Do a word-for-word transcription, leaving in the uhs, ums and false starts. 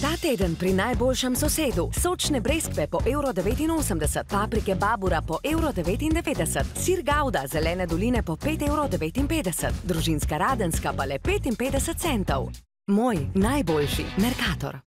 Ta teden pri najboljšem sosedu. Sočne breskve po evro devetinosemdeset, paprike Babura po evro devetindevetdeset, sir Gouda zelene doline po pet evrov devetinpetdeset, družinska radenska pa le petinpetdeset centov. Moj najboljši Mercator.